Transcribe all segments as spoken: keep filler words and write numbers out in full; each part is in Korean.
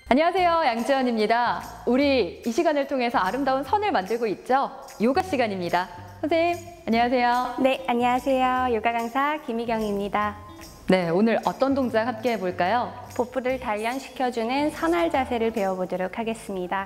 안녕하세요, 양지연입니다. 우리 이 시간을 통해서 아름다운 선을 만들고 있죠? 요가 시간입니다. 선생님, 안녕하세요. 네, 안녕하세요. 요가 강사 김희경입니다. 네, 오늘 어떤 동작 함께 해볼까요? 복부를 단련시켜주는 선할 자세를 배워보도록 하겠습니다.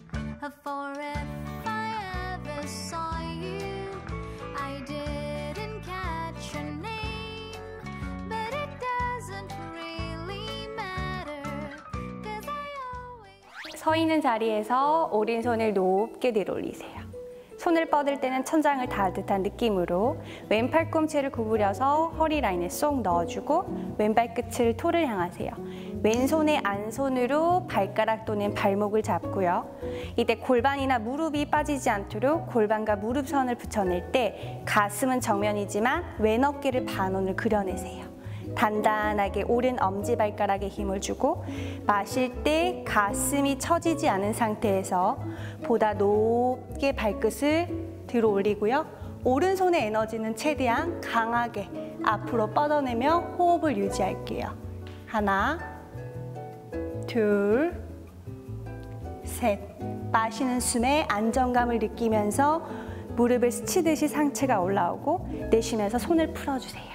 서 있는 자리에서 오른손을 높게 들어 올리세요. 손을 뻗을 때는 천장을 닿을 듯한 느낌으로 왼팔 꿈치를 구부려서 허리 라인에 쏙 넣어주고 왼발 끝을 토를 향하세요. 왼손의 안손으로 발가락 또는 발목을 잡고요. 이때 골반이나 무릎이 빠지지 않도록 골반과 무릎선을 붙여낼 때 가슴은 정면이지만 왼 어깨를 반원을 그려내세요. 단단하게 오른 엄지발가락에 힘을 주고 마실 때 가슴이 처지지 않은 상태에서 보다 높게 발끝을 들어 올리고요. 오른손의 에너지는 최대한 강하게 앞으로 뻗어내며 호흡을 유지할게요. 하나, 둘, 셋. 마시는 숨에 안정감을 느끼면서 무릎을 스치듯이 상체가 올라오고 내쉬면서 손을 풀어주세요.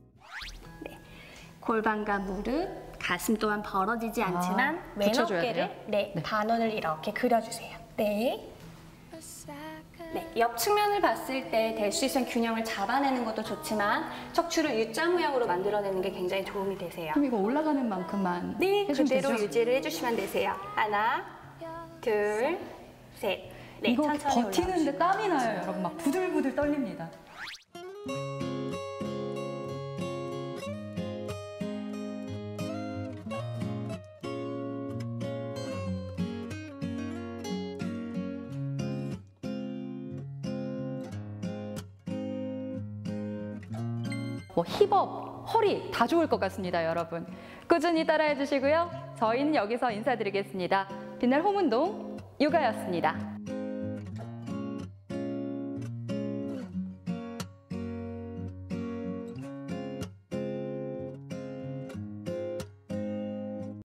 골반과 무릎, 가슴 또한 벌어지지 않지만 아, 왼 어깨를 네, 네. 반원을 이렇게 그려주세요. 네. 네, 옆 측면을 봤을 때 될 수 있으면 균형을 잡아내는 것도 좋지만 척추를 U자 모양으로 만들어내는 게 굉장히 도움이 되세요. 그럼 이거 올라가는 만큼만 네, 해주면 그대로 되죠? 유지를 해주시면 되세요. 하나, 둘, 셋. 네, 이거 천천히 버티는데 올라오시고. 땀이 나요, 여러분. 막 부들부들 떨립니다. 뭐 힙업, 허리 다 좋을 것 같습니다, 여러분. 꾸준히 따라해 주시고요. 저희는 여기서 인사드리겠습니다. 빛날 홈운동 요가였습니다.